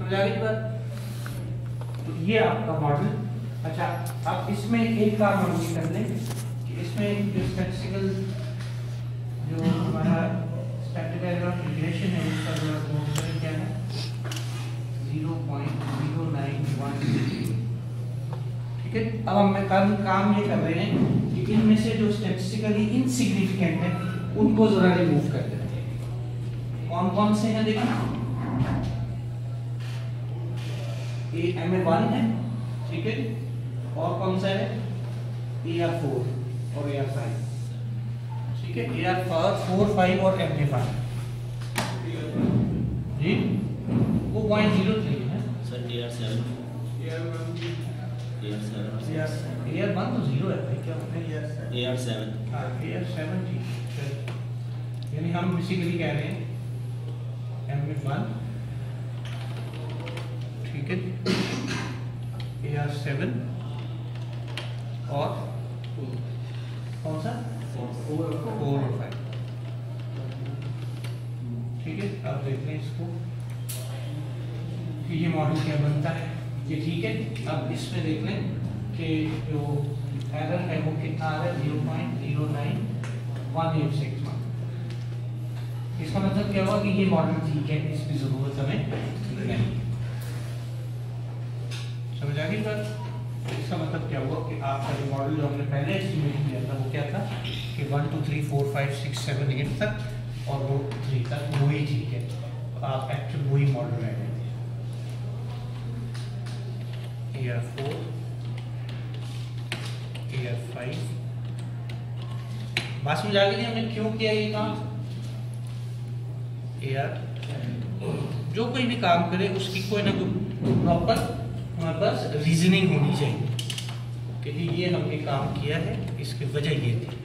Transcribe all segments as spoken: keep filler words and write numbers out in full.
समझ आ गई बात? तो ये आपका मॉडल। अच्छा, अब इसमें एक काम हम ये कर लें कि इसमें जो स्टैटिस्टिकल जो हमारा स्टैटिस्टिकल रिग्रेशन है उसका जो मोड क्या है zero point zero nine one. ठीक है, अब हम काम काम ये कर रहे हैं कि इनमें से जो स्टैटिस्टिकली इनसिग्निफिकेंट है उनको जरा रिमूव कर देते हैं। कौन कौन से हैं देखिए, ए एम ए वन है, ठीक है, और कौन सा है ए आर फोर और ए आर फाइव, ठीक है, ए आर फोर फाइव और एम ए फाइव जी, वो पॉइंट जीरो थ्री है sir. A R seven A R one A R seven A R one तो जीरो है भाई, क्या होता है ए आर सेवन हाँ ए आर सेवन ठीक है, यानी हम बेसिकली कह रहे हैं एम ए वन, ठीक है, ए आर सेवन और कौन सा फोर और फाइव, ठीक है। अब देखते हैं इसको कि ये मॉडल क्या बनता है, ये ठीक है। अब इसमें देख लें कि जो एरर है वो कितना आ रहा है, zero point zero nine one eight six one. इसका मतलब क्या हुआ कि ये मॉडल ठीक है, इसकी जरूरत हमें नहीं। समझ आ गई बात? इसका मतलब क्या हुआ कि आपका जो मॉडल जो हमने पहले एस्टिमेट किया था वो क्या था कि one two three four five six seven eight तक और वो थ्री तक वही ठीक है, तो आप एक्चुअल वही मॉडल रह गए थे। A R four, A R five, बात समझ आ गई हमने क्यों किया ये काम। ए आर जो कोई भी काम करे उसकी कोई ना कोई प्रॉपर हमारे पास रीजनिंग होनी चाहिए कि ये हमने काम किया है, इसकी वजह ये थी।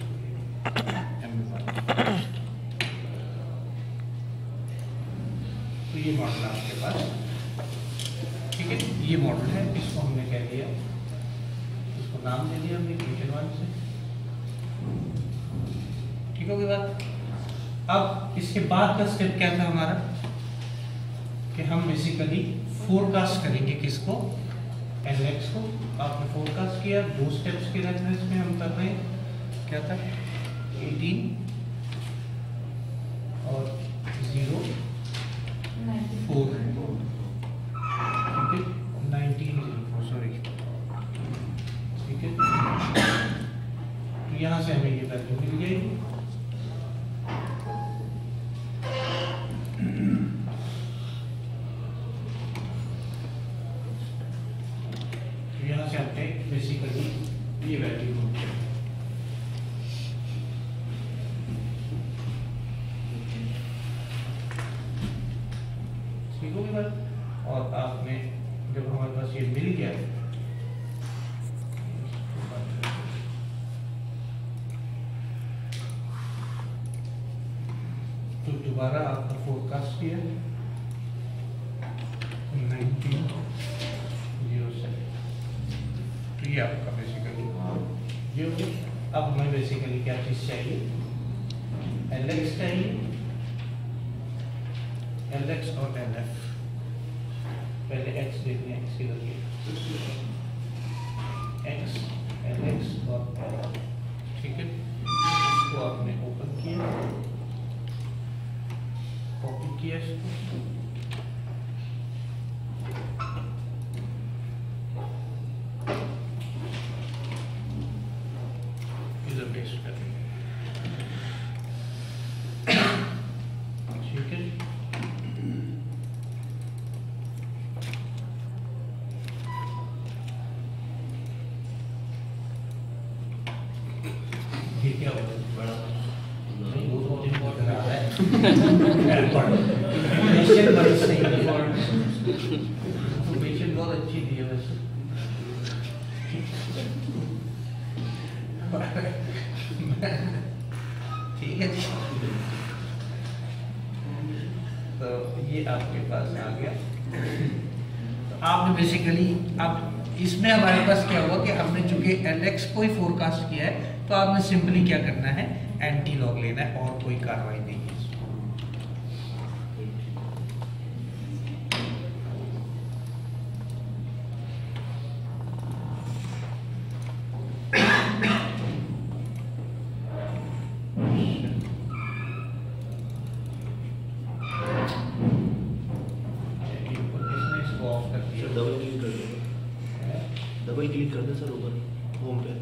तो ये मॉडल आपके पास, ठीक है, ये मॉडल है, इसको हमने कह दिया, इसको नाम दे दिया हमने इक्वेशन वन से, ठीक हो गई बात। अब इसके बाद का स्टेप क्या था हमारा कि हम बेसिकली फोरकास्ट करेंगे किसको, एलएक्स को। आपने फोरकास्ट किया, दो स्टेप्स के रेफरेंस में हम कर रहे हैं, क्या था एटीन और जीरो फोर, ठीक है, नाइनटीन जीरो फोर सॉरी, ठीक है। तो यहाँ से हमें ये वैल्यू मिल जाएगी। यहाँ से हमने बेसिकली ये वैल्यू ठीक होगी बात। और आपने जब हमारे पास ये मिल गया तो दोबारा आपका फोरकास्ट किया नाइनटीन जीरो सेवन, ये आपका बेसिकली ये हो गया। अब हमें बेसिकली क्या चीज चाहिए, एलएक्स चाहिए, एलएक्स और एलएफ। पहले एक्स देखते हैं, एक्स किधर गया, एक्स एलएक्स और एलएफ, ठीक है। इसको आपने ओपन किया, कॉपी किया इसको, पेस्ट कर ठीक है। ये क्या हो बड़ा नहीं, वो तो इम्पोर्टेंट आ रहा है पेशेंट बड़ी सही है, पेशेंट बहुत अच्छी दी है वैसे, ठीक है। तो ये आपके पास आ गया। तो आपने बेसिकली अब इसमें हमारे पास क्या हुआ कि हमने चूंकि एलएक्स को ही फोरकास्ट किया है, तो आपने सिंपली क्या करना है, एंटी लॉग लेना है और कोई कार्रवाई नहीं है। वही क्लिक कर दें सर ऊपर होम पे।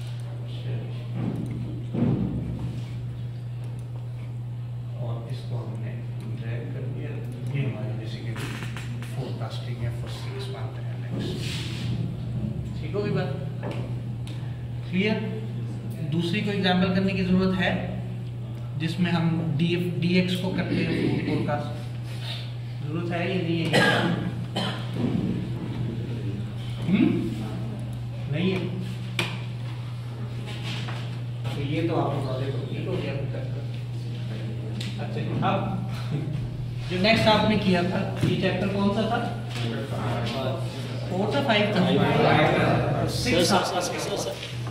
और इसको हमने ड्रैग कर दिया, ये हमारी बेसिकली फोरकास्टिंग है फॉर सिक्स मंथ है नेक्स्ट। ठीक होगी बात क्लियर? दूसरी कोई एग्जाम्पल करने की जरूरत है जिसमें हम डी डी एक्स को करते हैं फोरकास्ट? जरूरत है या नहीं है? हम्म नहीं है तो ये तो आप बता दे ठीक हो गया अभी तक का। अच्छा अब जो नेक्स्ट आपने किया था ये चैप्टर कौन सा था? फोर था फाइव था? Sir sir sir sir